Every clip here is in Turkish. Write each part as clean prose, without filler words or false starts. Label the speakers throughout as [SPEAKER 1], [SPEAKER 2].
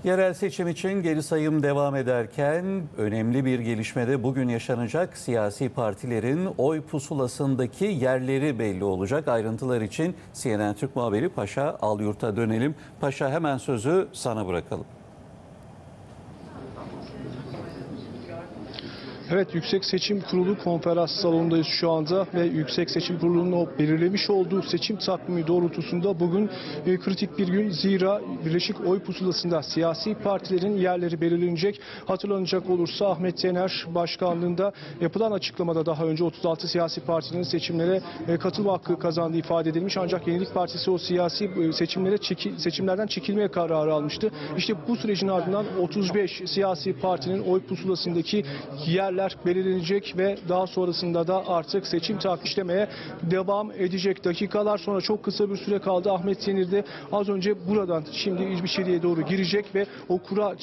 [SPEAKER 1] Yerel seçim için geri sayım devam ederken önemli bir gelişmede bugün yaşanacak. Siyasi partilerin oy pusulasındaki yerleri belli olacak. Ayrıntılar için CNN Türk muhabiri Paşa Alyurt'a dönelim. Paşa, hemen sözü sana bırakalım.
[SPEAKER 2] Evet, Yüksek Seçim Kurulu konferans salonundayız şu anda ve Yüksek Seçim Kurulu'nun o belirlemiş olduğu seçim takvimi doğrultusunda bugün kritik bir gün. Zira Birleşik Oy Pusulası'nda siyasi partilerin yerleri belirlenecek. Hatırlanacak olursa Ahmet Yener başkanlığında yapılan açıklamada daha önce 36 siyasi partinin seçimlere katılma hakkı kazandığı ifade edilmiş. Ancak Yenilik Partisi o siyasi seçimlerden çekilmeye kararı almıştı. İşte bu sürecin ardından 35 siyasi partinin oy pusulasındaki yerler belirlenecek ve daha sonrasında da artık seçim takip işlemeye devam edecek. Dakikalar sonra, çok kısa bir süre kaldı. Ahmet Yener de az önce buradan şimdi içeriye doğru girecek ve o kura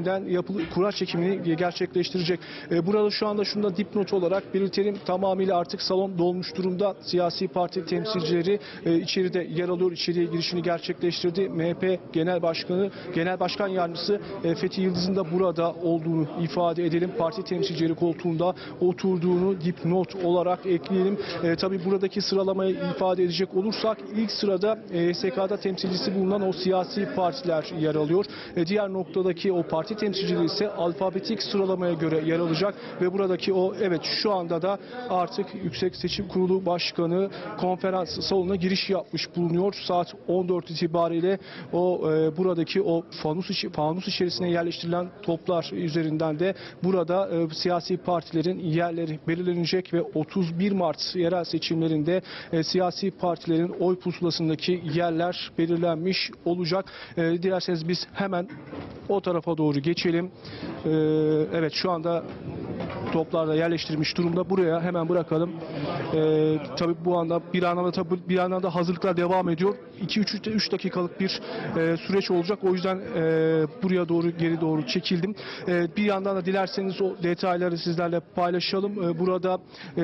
[SPEAKER 2] çekimini gerçekleştirecek. Burada şu anda şunu da dipnot olarak belirtelim. Tamamıyla artık salon dolmuş durumda. Siyasi parti temsilcileri içeride yer alıyor. İçeriye girişini gerçekleştirdi. MHP Genel Başkan Yardımcısı Fethi Yıldız'ın da burada olduğunu ifade edelim. Parti temsilcileri koltuğunda oturduğunu dipnot olarak ekleyelim. Tabii buradaki sıralamayı ifade edecek olursak ilk sırada SK'da temsilcisi bulunan o siyasi partiler yer alıyor. Diğer noktadaki o parti temsilcileri ise alfabetik sıralamaya göre yer alacak ve buradaki şu anda da artık Yüksek Seçim Kurulu Başkanı konferans salonuna giriş yapmış bulunuyor. Saat 14 itibariyle buradaki o fanus içerisine yerleştirilen toplar üzerinden de burada siyasi partilerin yerleri belirlenecek ve 31 Mart yerel seçimlerinde siyasi partilerin oy pusulasındaki yerler belirlenmiş olacak. Dilerseniz biz hemen o tarafa doğru geçelim. Evet, şu anda toplar da yerleştirilmiş durumda. Buraya hemen bırakalım. Tabii bir yandan da hazırlıklar devam ediyor. 2-3 dakikalık bir süreç olacak. O yüzden buraya doğru, geri doğru çekildim. Bir yandan da dilerseniz o detayları sizlerle paylaşalım. Burada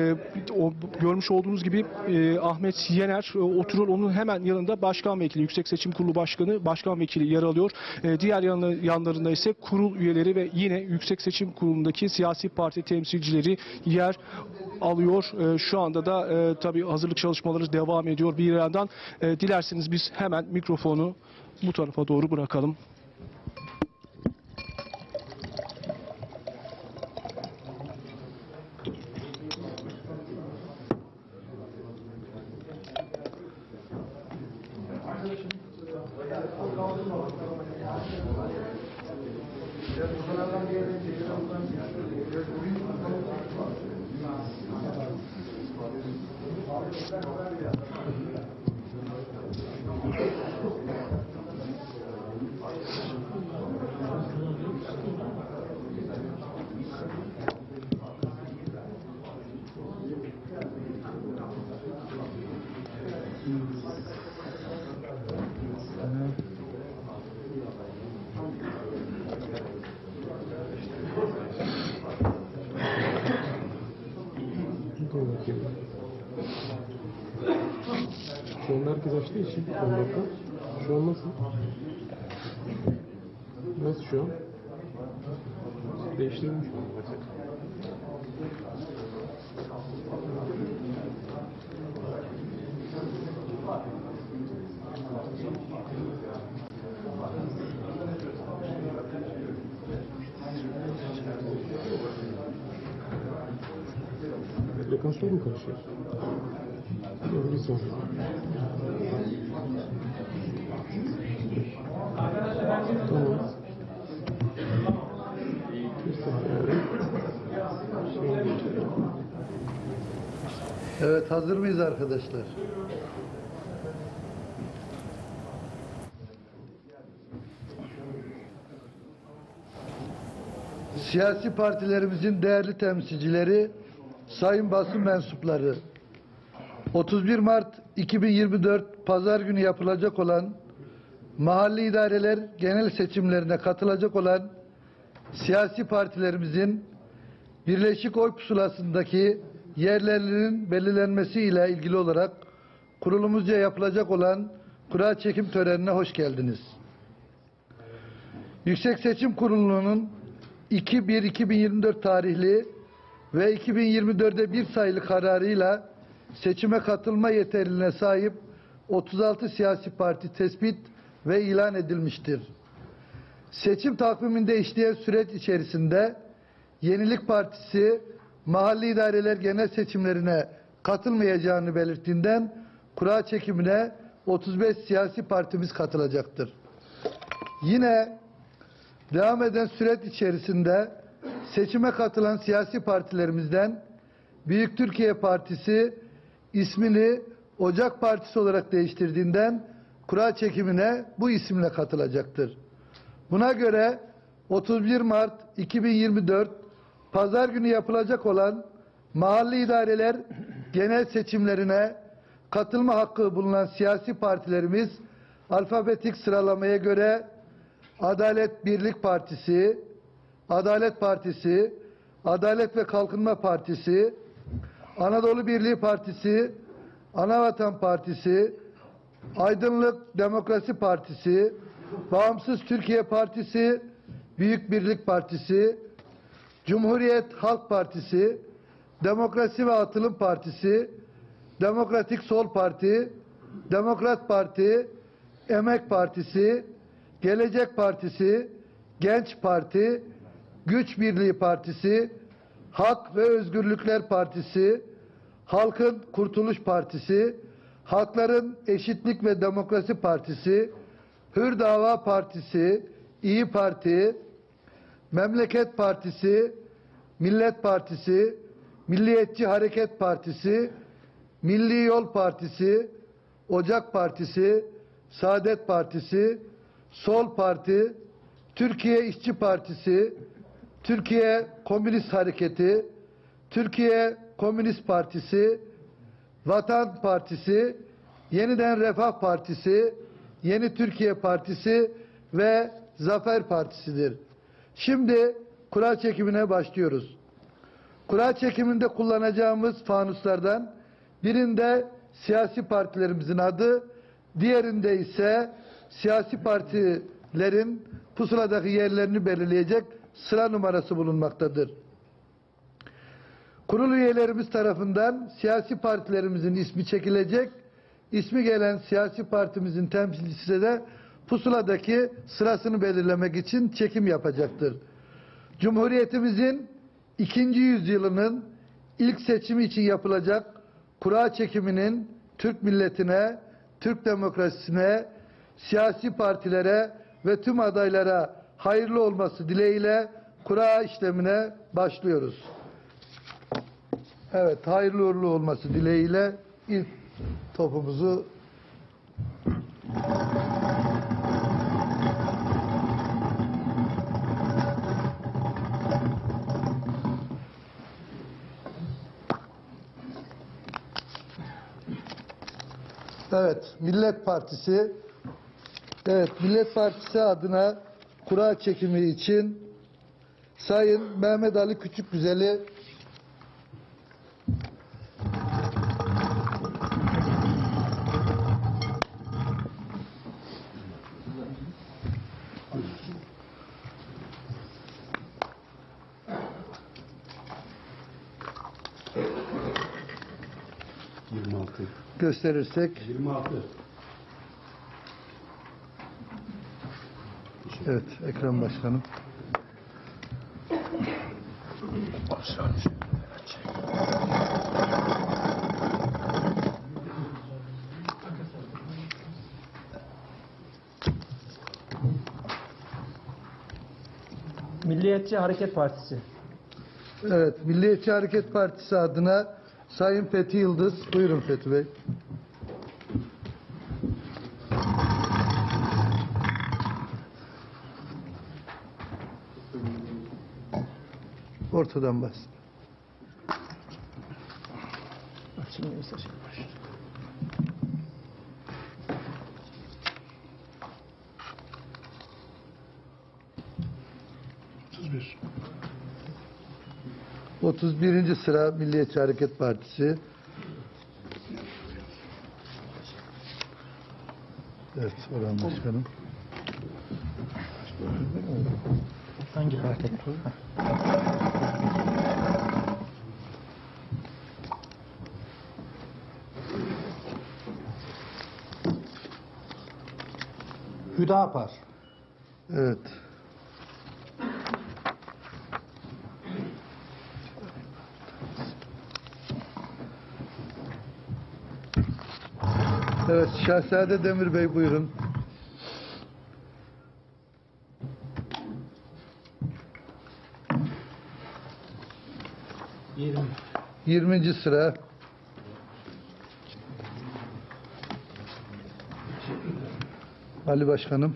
[SPEAKER 2] görmüş olduğunuz gibi Ahmet Yener oturuyor. Onun hemen yanında Başkan Vekili, Yüksek Seçim Kurulu Başkanı, Başkan Vekili yer alıyor. Diğer yanlarında ise kurul üyeleri ve yine Yüksek Seçim Kurulu'ndaki siyasi parti temsilcileri yer alıyor. Şu anda da tabii hazırlık çalışmaları devam ediyor bir yandan. Dilerseniz biz hemen mikrofonu bu tarafa doğru bırakalım.
[SPEAKER 3] Şu an herkes açtığı için 10 dakika. Şu an nasıl? Nasıl şu an? Değiştirilmiş mi? Frekanslar mı karışıyor? Bir sonra. Tamam.
[SPEAKER 4] Evet, hazır mıyız arkadaşlar? Siyasi partilerimizin değerli temsilcileri, sayın basın mensupları, 31 Mart 2024 Pazar günü yapılacak olan mahalli idareler genel seçimlerine katılacak olan siyasi partilerimizin Birleşik Oy Pusulası'ndaki yerlerinin belirlenmesi ile ilgili olarak kurulumuzca yapılacak olan kura çekim törenine hoş geldiniz. Yüksek Seçim Kurulu'nun 2/1/2024 tarihli ve 2024'de bir sayılı kararıyla seçime katılma yeterliliğine sahip 36 siyasi parti tespit ve ilan edilmiştir. Seçim takviminde işleyen süreç içerisinde Yenilik Partisi mahalli idareler genel seçimlerine katılmayacağını belirttiğinden kura çekimine 35 siyasi partimiz katılacaktır. Yine devam eden süreç içerisinde seçime katılan siyasi partilerimizden Büyük Türkiye Partisi ismini Ocak Partisi olarak değiştirdiğinden kura çekimine bu isimle katılacaktır. Buna göre 31 Mart 2024 Pazar günü yapılacak olan mahalli idareler genel seçimlerine katılma hakkı bulunan siyasi partilerimiz alfabetik sıralamaya göre Adalet Birlik Partisi, Adalet Partisi, Adalet ve Kalkınma Partisi, Anadolu Birliği Partisi, Anavatan Partisi, Aydınlık Demokrasi Partisi, Bağımsız Türkiye Partisi, Büyük Birlik Partisi, Cumhuriyet Halk Partisi, Demokrasi ve Atılım Partisi, Demokratik Sol Parti, Demokrat Parti, Emek Partisi, Gelecek Partisi, Genç Parti, Güç Birliği Partisi, Hak ve Özgürlükler Partisi, Halkın Kurtuluş Partisi, Halkların Eşitlik ve Demokrasi Partisi, Hür Dava Partisi, İyi Parti, Memleket Partisi, Millet Partisi, Milliyetçi Hareket Partisi, Milli Yol Partisi, Ocak Partisi, Saadet Partisi, Sol Parti, Türkiye İşçi Partisi, Türkiye Komünist Hareketi, Türkiye Komünist Partisi, Vatan Partisi, Yeniden Refah Partisi, Yeni Türkiye Partisi ve Zafer Partisi'dir. Şimdi kura çekimine başlıyoruz. Kura çekiminde kullanacağımız fanuslardan birinde siyasi partilerimizin adı, diğerinde ise siyasi partilerin pusuladaki yerlerini belirleyecek sıra numarası bulunmaktadır. Kurul üyelerimiz tarafından siyasi partilerimizin ismi çekilecek, ismi gelen siyasi partimizin temsilcisi de pusuladaki sırasını belirlemek için çekim yapacaktır. Cumhuriyetimizin 2. yüzyılının ilk seçimi için yapılacak kura çekiminin Türk milletine, Türk demokrasisine, siyasi partilere ve tüm adaylara hayırlı olması dileğiyle kura işlemine başlıyoruz. Evet, hayırlı uğurlu olması dileğiyle ilk topumuzu Evet, Millet Partisi. Evet, Millet Partisi adına kura çekimi için Sayın Mehmet Ali Küçükgüzel'i gösterirsek.
[SPEAKER 3] 26.
[SPEAKER 4] Evet, Ekrem Başkanım.
[SPEAKER 5] Milliyetçi Hareket Partisi.
[SPEAKER 4] Evet, Milliyetçi Hareket Partisi adına Sayın Fethi Yıldız. Buyurun Fethi Bey. Ortadan bas.
[SPEAKER 5] Açılmıyorsa şey var.
[SPEAKER 3] Bir.
[SPEAKER 4] 31. sıra Milliyetçi Hareket Partisi. Evet, Orhan Başkanım.
[SPEAKER 5] Hangi parti?
[SPEAKER 4] Hüdapar. Evet. Evet, Şehzade Demir Bey buyurun. 20. sıra. Ali Başkanım.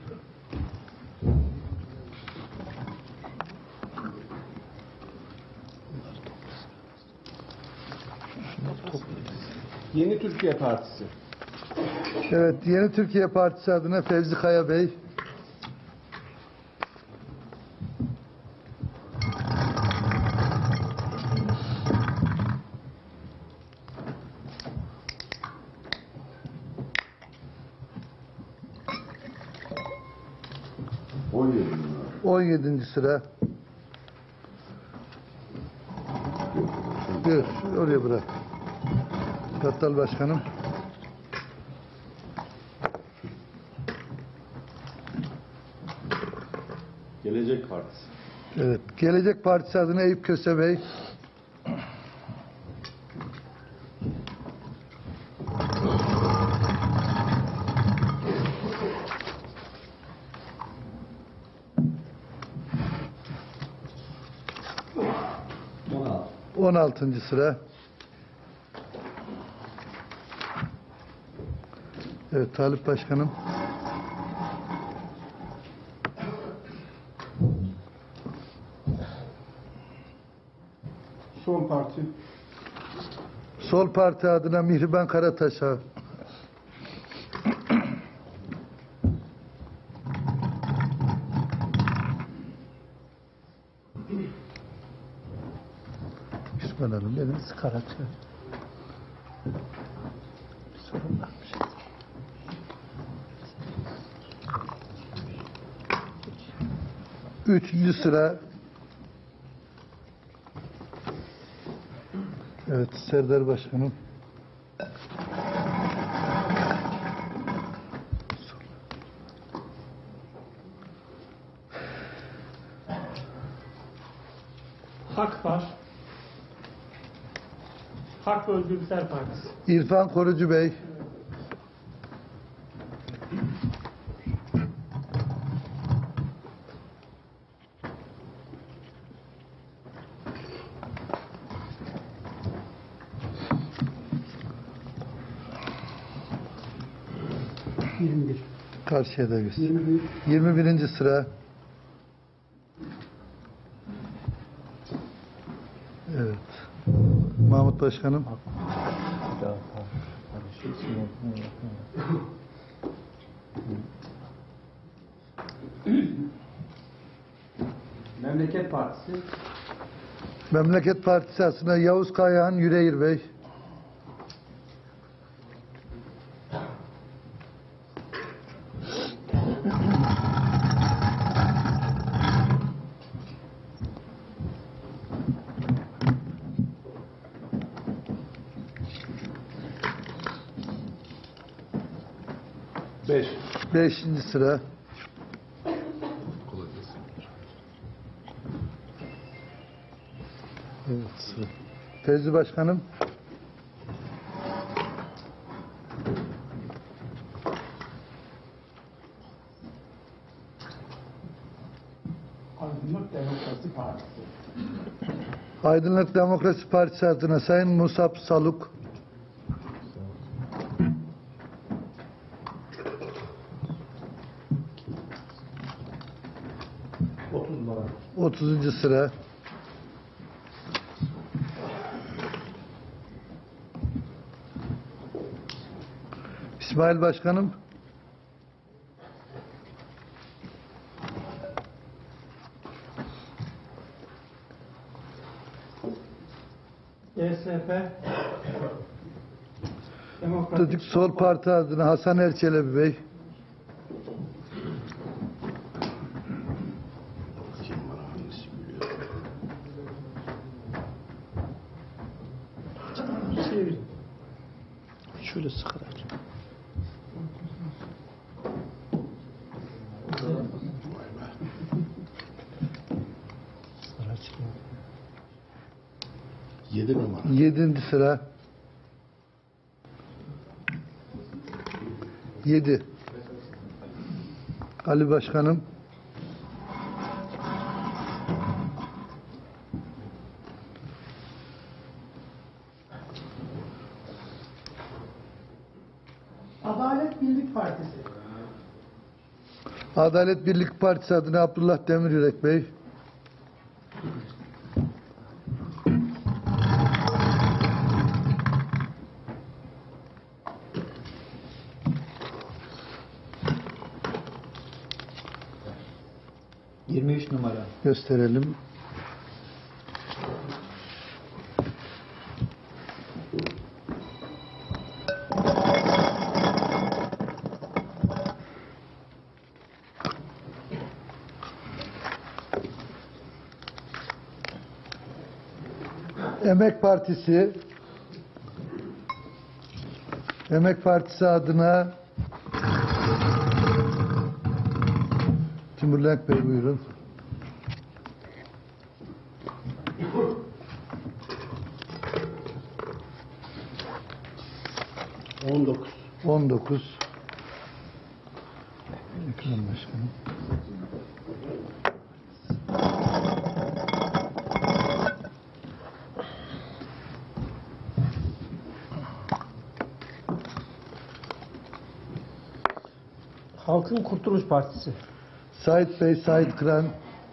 [SPEAKER 3] Yeni Türkiye Partisi.
[SPEAKER 4] Evet, Yeni Türkiye Partisi adına Fevzi Kaya Bey.
[SPEAKER 6] ...17.
[SPEAKER 4] 17. sıra. Dur, oraya bırak. Battal Başkanım.
[SPEAKER 6] Gelecek Partisi.
[SPEAKER 4] Evet, Gelecek Partisi adına Eyüp Köse Bey.
[SPEAKER 6] Ona.
[SPEAKER 4] 16. sıra. Evet, Talip Başkanım.
[SPEAKER 3] Sol Parti.
[SPEAKER 4] Sol Parti adına Mihriban Karataş'a. Osman Hanım benim.
[SPEAKER 5] Karatı. Bir sorun varmış.
[SPEAKER 4] Üçüncü sıra. Evet, Serdar Başkanım.
[SPEAKER 7] Hak var. Hak ve Özgürlükler Partisi.
[SPEAKER 4] İrfan Korucu Bey. Karşıya da göster. 21. sıra. Evet. Mahmut Başkanım.
[SPEAKER 5] Memleket Partisi.
[SPEAKER 4] Memleket Partisi adına Yavuz Kayağan Yüreğir Bey.
[SPEAKER 3] Beş.
[SPEAKER 4] 5. sıra. Evet. Fevzi Başkanım.
[SPEAKER 7] Aydınlık Demokrasi Partisi.
[SPEAKER 4] Aydınlık Demokrasi Partisi adına Sayın Musab Saluk.
[SPEAKER 3] Numara.
[SPEAKER 4] 30. sıra. İsmail Başkanım.
[SPEAKER 7] DSP. Demokratik
[SPEAKER 4] Sol Parti adına Hasan Erçelebi Bey. Şöyle sıkarak.
[SPEAKER 5] Sıra çıkıyor.
[SPEAKER 3] 7 numara.
[SPEAKER 4] 7. sıra. 7. Ali Başkanım.
[SPEAKER 5] Adalet Birlik Partisi.
[SPEAKER 4] Adalet Birlik Partisi adına Abdullah Demiryürek Bey.
[SPEAKER 5] Numara.
[SPEAKER 4] Gösterelim. Emek Partisi. Emek Partisi adına Timur Lenk Bey buyurun. 19. Ekrem Başkanım.
[SPEAKER 5] Halkın Kurtuluş Partisi.
[SPEAKER 4] Sait Bey, Sait Kıran.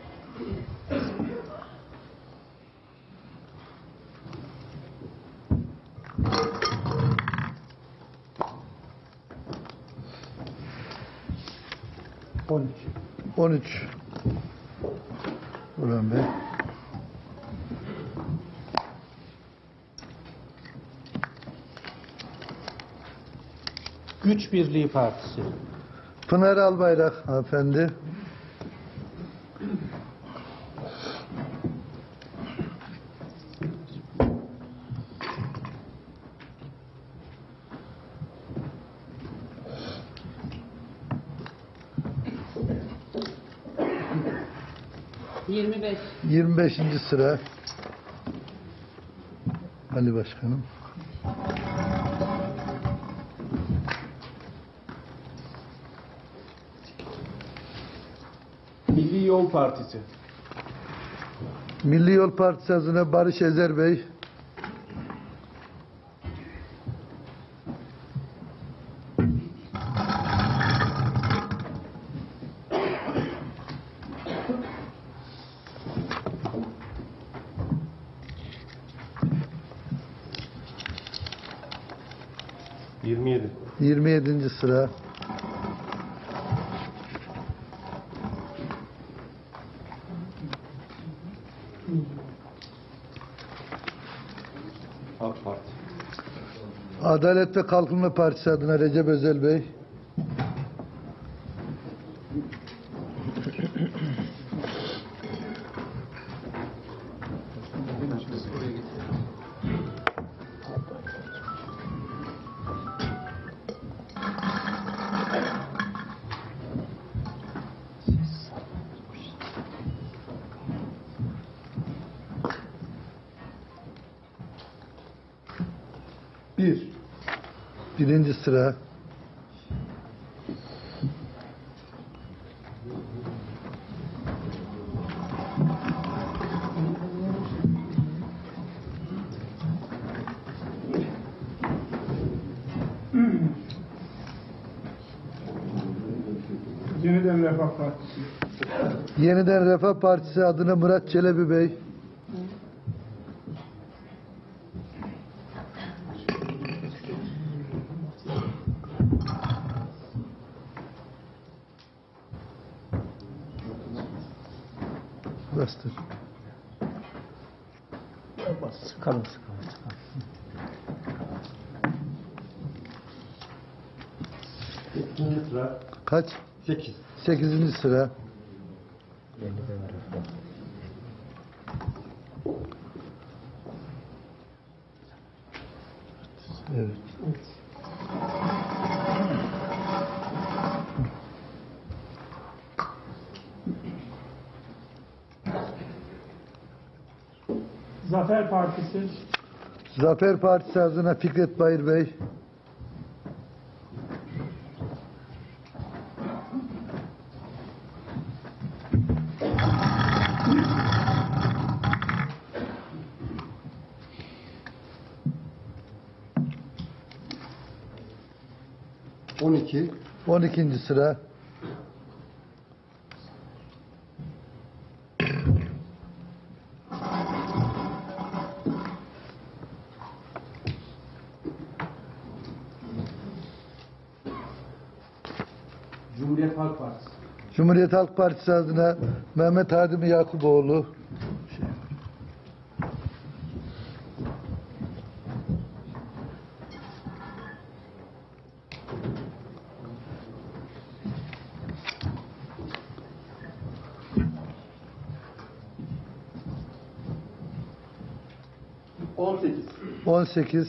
[SPEAKER 5] On
[SPEAKER 4] 13. Burhan Bey.
[SPEAKER 5] Güç Birliği Partisi.
[SPEAKER 4] Pınar Albayrak hanımefendi.
[SPEAKER 8] ...25.
[SPEAKER 4] 25. sıra. Ali Başkanım.
[SPEAKER 3] Milli Yol Partisi.
[SPEAKER 4] Milli Yol Partisi adına Barış Ezer Bey.
[SPEAKER 3] ...27.
[SPEAKER 4] 27. sıra.
[SPEAKER 3] AK Parti.
[SPEAKER 4] Adalet ve Kalkınma Partisi adına Recep Özel Bey. Birinci sıra.
[SPEAKER 7] Yeniden Refah Partisi.
[SPEAKER 4] Yeniden Refah Partisi adına Murat Çelebi Bey. Bastır.
[SPEAKER 5] Sıkalım.
[SPEAKER 3] Sıra.
[SPEAKER 4] Kaç?
[SPEAKER 3] 8.
[SPEAKER 4] 8. sıra. Evet.
[SPEAKER 5] Zafer Partisi.
[SPEAKER 4] Zafer Partisi adına Fikret Bayır Bey.
[SPEAKER 3] On iki.
[SPEAKER 4] 12. sıra.
[SPEAKER 5] Cumhuriyet Halk Partisi.
[SPEAKER 4] Cumhuriyet Halk Partisi adına Mehmet Hadim Yakuboğlu.
[SPEAKER 3] 18.
[SPEAKER 4] 18.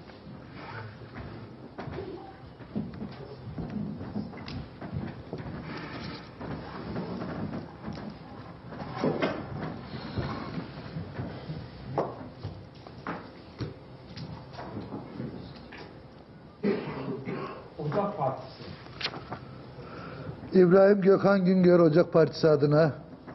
[SPEAKER 5] Ocak Partisi.
[SPEAKER 4] İbrahim Gökhan Güngör Ocak Partisi adına.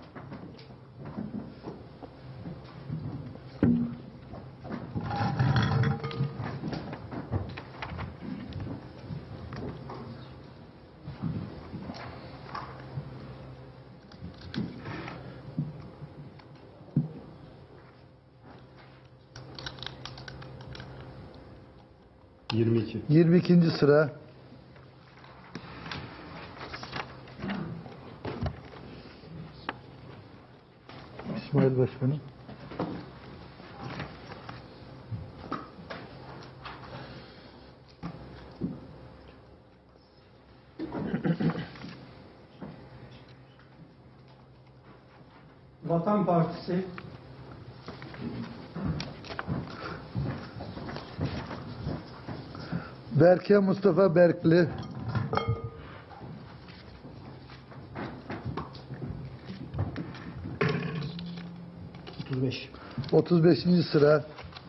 [SPEAKER 3] Yirmi iki.
[SPEAKER 4] 22. sıra. İsmail Başkanım.
[SPEAKER 5] Vatan Partisi.
[SPEAKER 4] Berke Mustafa Berkli.
[SPEAKER 5] 35.
[SPEAKER 4] 35. sıra.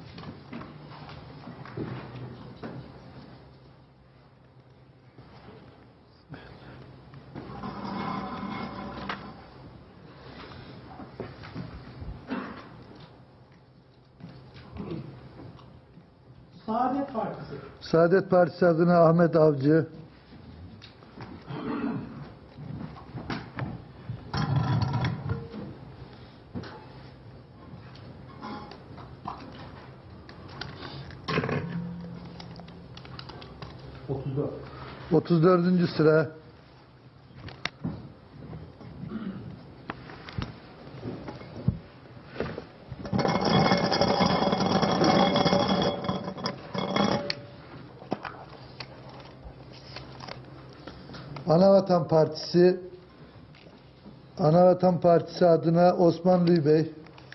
[SPEAKER 5] Saadet Partisi.
[SPEAKER 4] Saadet Partisi adına Ahmet Avcı.
[SPEAKER 5] 34.
[SPEAKER 4] 34. sıra. Anavatan Partisi. Anavatan Partisi adına Osman Lüy Bey.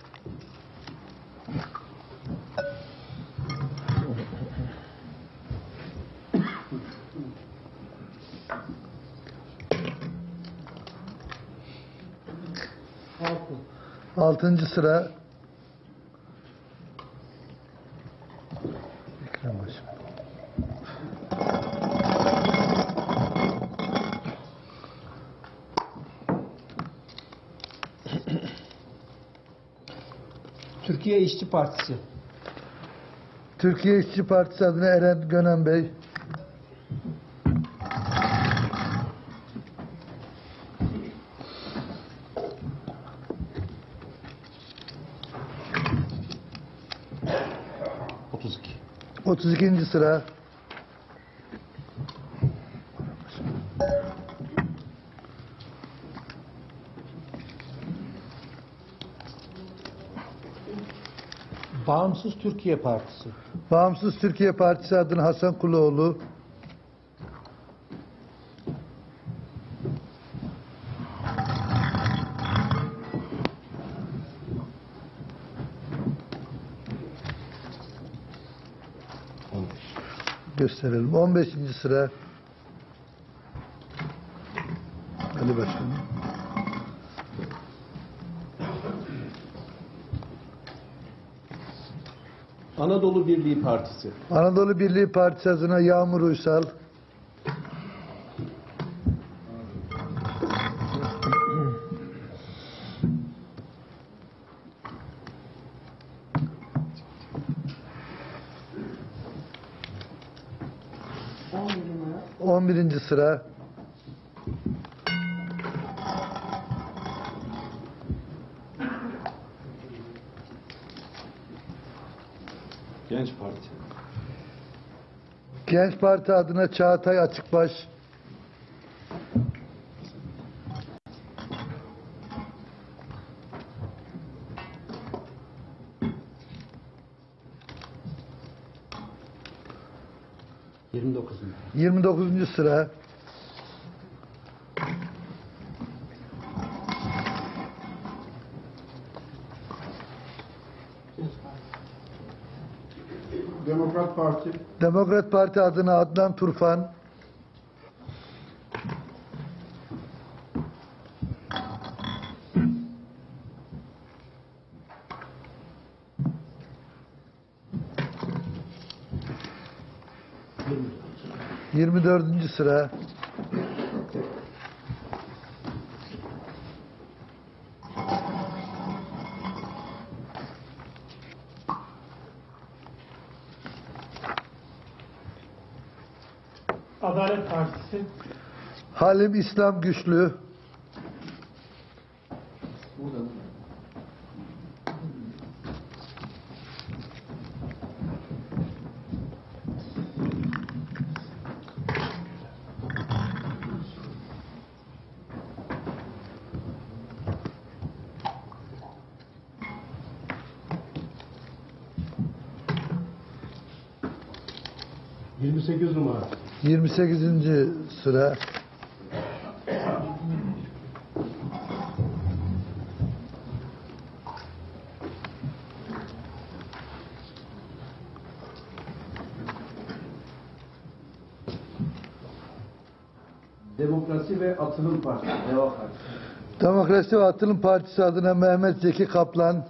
[SPEAKER 4] 6. sıra. Ekrem Başkan.
[SPEAKER 5] Türkiye İşçi Partisi.
[SPEAKER 4] Türkiye İşçi Partisi adına Eren Gönen Bey. 32. sıra.
[SPEAKER 5] Bağımsız Türkiye Partisi.
[SPEAKER 4] Bağımsız Türkiye Partisi adına Hasan Kuloğlu. 15. sıra. Ali Başkanım.
[SPEAKER 6] Anadolu Birliği Partisi.
[SPEAKER 4] Anadolu Birliği Partisi adına Yağmur Uysal.
[SPEAKER 8] Numara.
[SPEAKER 4] 11. sıra.
[SPEAKER 6] Genç Parti.
[SPEAKER 4] Genç Parti adına Çağatay Açıkbaş.
[SPEAKER 5] ...29.
[SPEAKER 4] 29. sıra.
[SPEAKER 7] Demokrat Parti.
[SPEAKER 4] Demokrat Parti adına Adnan Turfan.
[SPEAKER 5] ...24.
[SPEAKER 4] 24. sıra.
[SPEAKER 7] Adalet Partisi.
[SPEAKER 4] Halim İslam Güçlü.
[SPEAKER 5] ...28 numara.
[SPEAKER 4] 28. sıra.
[SPEAKER 5] Demokrasi ve Atılım Partisi. Deva Partisi.
[SPEAKER 4] Demokrasi ve Atılım Partisi adına Mehmet Zeki Kaplan.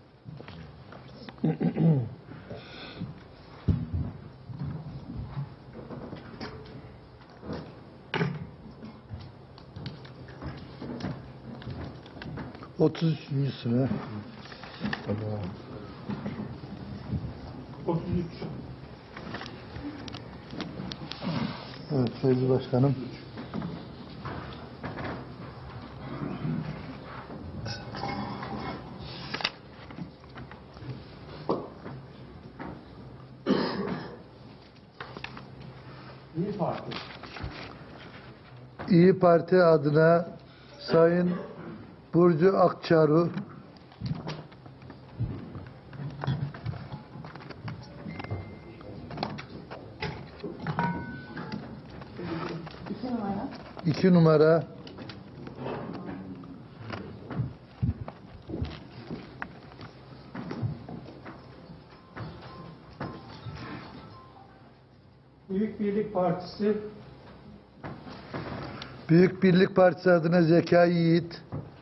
[SPEAKER 4] ...33. sıra.
[SPEAKER 7] 33.
[SPEAKER 4] Evet Feyzi Başkanım.
[SPEAKER 5] İyi Parti.
[SPEAKER 4] İyi Parti adına Sayın Burcu Akçaru.
[SPEAKER 8] İki numara.
[SPEAKER 4] 2 numara.
[SPEAKER 5] Büyük Birlik Partisi.
[SPEAKER 4] Büyük Birlik Partisi adına Zekai Yiğit.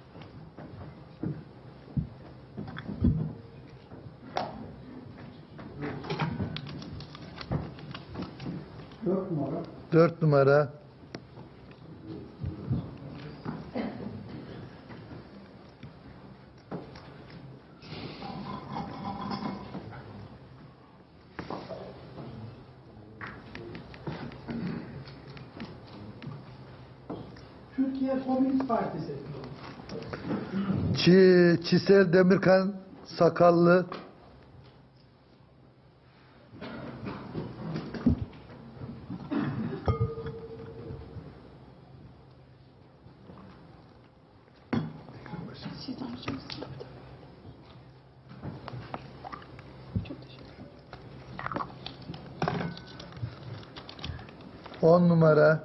[SPEAKER 5] Dört numara.
[SPEAKER 4] 4 numara.
[SPEAKER 5] Türkiye Komünist Partisi.
[SPEAKER 4] Çisel Demirkan Sakallı.
[SPEAKER 8] Çok
[SPEAKER 4] 10 numara.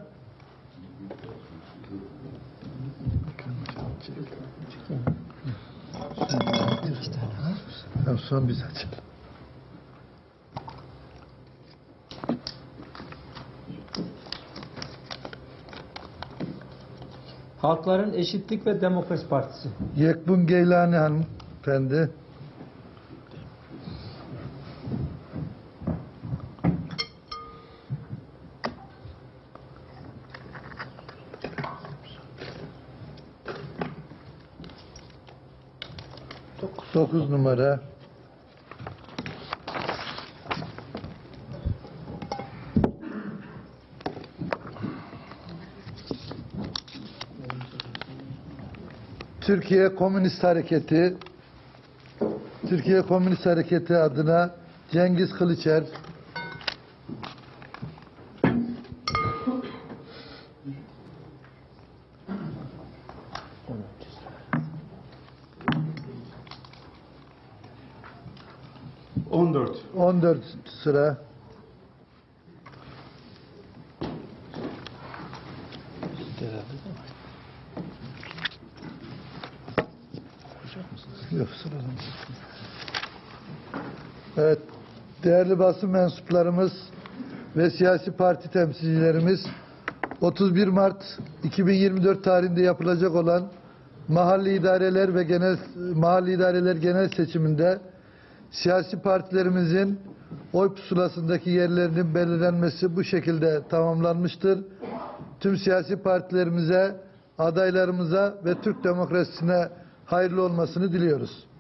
[SPEAKER 4] Tamam, son biz açalım.
[SPEAKER 5] Halkların Eşitlik ve Demokrasi Partisi.
[SPEAKER 4] Yekbun Geylani hanımefendi. 9 numara. Türkiye Komünist Hareketi. Türkiye Komünist Hareketi adına Cengiz Kılıçer.
[SPEAKER 6] ...14.
[SPEAKER 4] 14 sıra. Yok, sıradan. Evet, değerli basın mensuplarımız ve siyasi parti temsilcilerimiz, 31 Mart 2024 tarihinde yapılacak olan mahalli idareler genel seçiminde siyasi partilerimizin oy pusulasındaki yerlerinin belirlenmesi bu şekilde tamamlanmıştır. Tüm siyasi partilerimize, adaylarımıza ve Türk demokrasisine hayırlı olmasını diliyoruz.